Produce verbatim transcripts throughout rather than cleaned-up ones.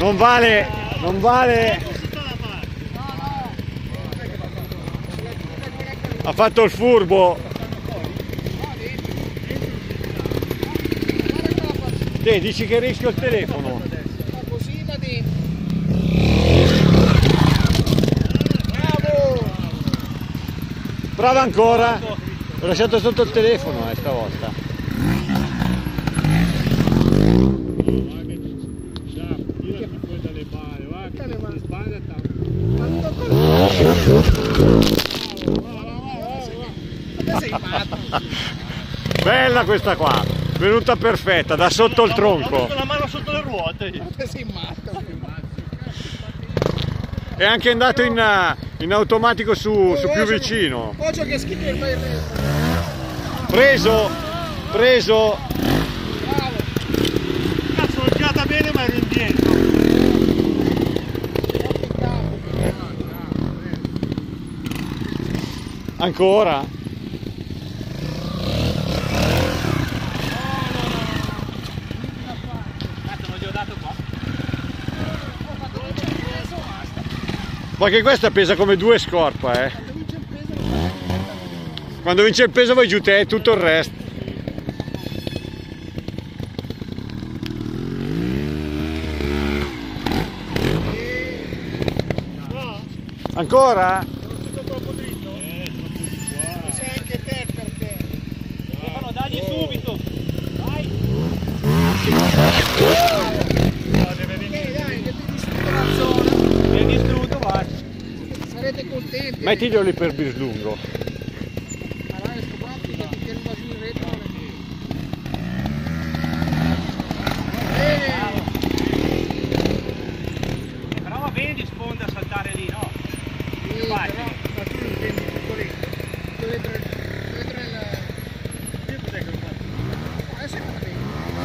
Non vale, non vale. Ha fatto il furbo. Te dici che rischio il telefono. Così va dentro. Brava ancora. Ho lasciato sotto il telefono eh, stavolta. Bella questa qua, venuta perfetta, da sotto il tronco. Ho messo la mano sotto le ruote. Sei matto. È anche andato in, in automatico su, su più vicino. Occhio che schifo il resto. Preso, preso. Bravo. Cazzo, l'ho girata bene ma ero indietro. Ancora. Ma che questa pesa come due scorpa, eh. Quando vince il peso vai giù te e tutto il resto. Ancora? Sei anche te perché. Stefano, dagli subito. Vai. Eh dai, che ti distrutto la zona. Mi hai distrutto, vai. Sarete contenti. Mettiglielo lì per bislungo. Allora, sto qua, che ti tieni qua giù in retro. Bene. Però va bene di sponda a saltare lì, no? Sì, Vai. però, ma tu non intendi piccoletto. Tu dentro il... dentro il... Io cos'è che ho fatto? Adesso è qua dentro.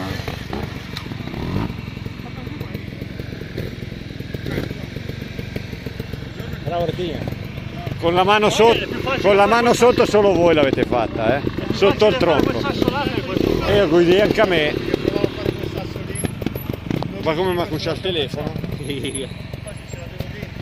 Bravo Martina. Con la mano sotto, con la mano sotto solo voi l'avete fatta, eh? Sotto il tronco. E io guidi anche a me. Provavo a fare quel sasso lì. Ma come mi ha cucciato il telefono? Infatti ce l'avevo dentro.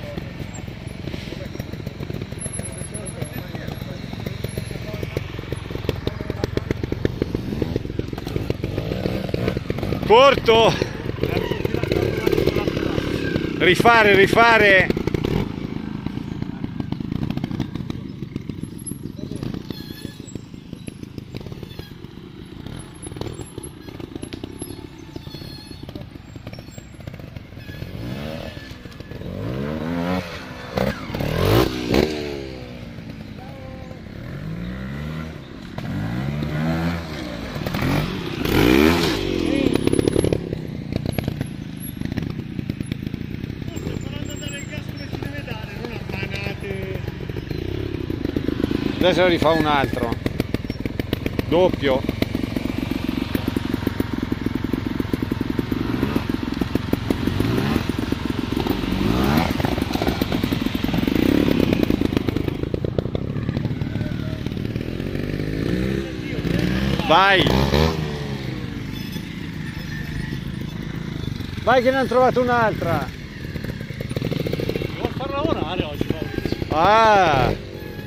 Corto! Rifare, rifare! Adesso rifà un altro doppio. Vai vai che ne hanno trovato un'altra. Devo far lavorare oggi, Maurizio. Ah,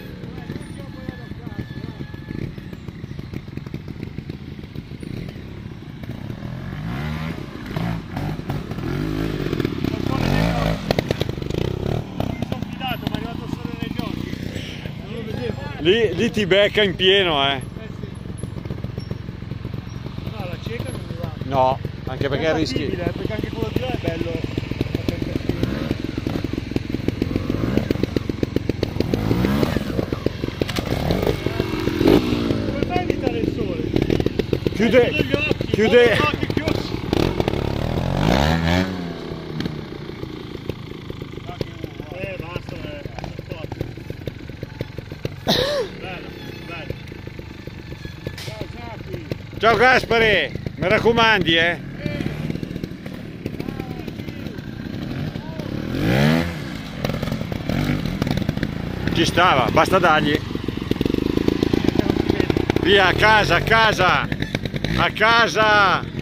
Lì, lì ti becca in pieno, eh. No, la cieca non mi va. No, anche perché rischi. Perché anche quello di là è bello. Come fai a evitare il sole? Chiude, Chiude gli occhi, chiude. gli occhi chiusi. Eh, basta, eh. Bello, bello. Ciao, Giacchi. Ciao Gaspare, mi raccomandi, eh. Ci stava, basta dargli. Via, a casa, a casa, a casa.